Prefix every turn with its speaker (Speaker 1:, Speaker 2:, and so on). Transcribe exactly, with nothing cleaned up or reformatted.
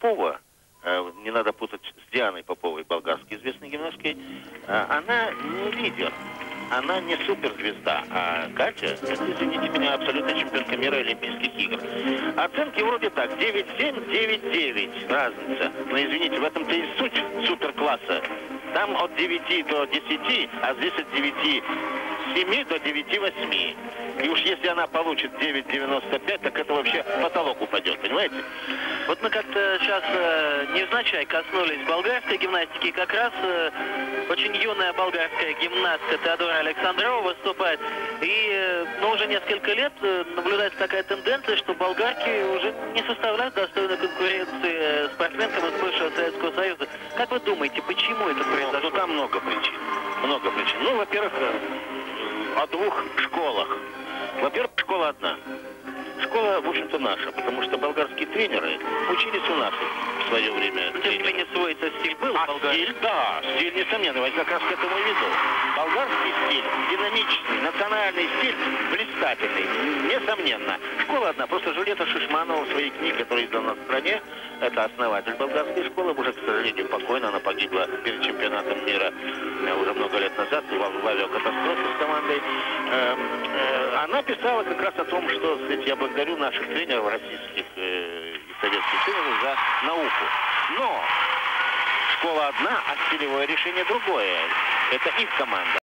Speaker 1: Попова, не надо путать с Дианой Поповой, болгарской известной гимнасткой, она не лидер, она не суперзвезда, а Катя, это, извините меня, абсолютно чемпионка мира Олимпийских игр. Оценки вроде так, девять семь, девять девять, разница. Но, извините, в этом-то и суть суперкласса. Там от девяти до десяти, а здесь от девяти семи до девяти восьми. И уж если она получит девять девяносто пять, так это вообще потолок упадет, понимаете?
Speaker 2: Вот мы как-то сейчас э, невзначай коснулись болгарской гимнастики. Как раз э, очень юная болгарская гимнастка Теодора Александрова выступает. И э, ну, уже несколько лет э, наблюдается такая тенденция, что болгарки уже не составляют достойной конкуренции э, спортсменкам из бывшего Советского Союза. Как вы думаете, почему это произошло?
Speaker 1: Ну, там много причин. Много причин. Ну, во-первых, о двух школах. Во-первых, школа одна. Школа, в общем-то, наша, потому что болгарские тренеры учились у нас в свое время.
Speaker 2: Тем не менее, свой-то стиль был
Speaker 1: а
Speaker 2: в Болгарии.
Speaker 1: Стиль, да, стиль, несомненно, я как раз к этому и веду. Болгарский стиль, динамичный, национальный стиль, блистательный, несомненно. Школа одна, просто Жюльетта Шишманова в своей книге, которая издана в стране, это основатель болгарской школы, уже, к сожалению, покойно, она погибла перед чемпионатом мира уже много лет назад в авиакатастрофе с командой. Она писала как раз о том, что, кстати, я благодарю наших тренеров, российских и советских тренеров, за науку. Но школа одна, а стилевое решение другое. Это их команда.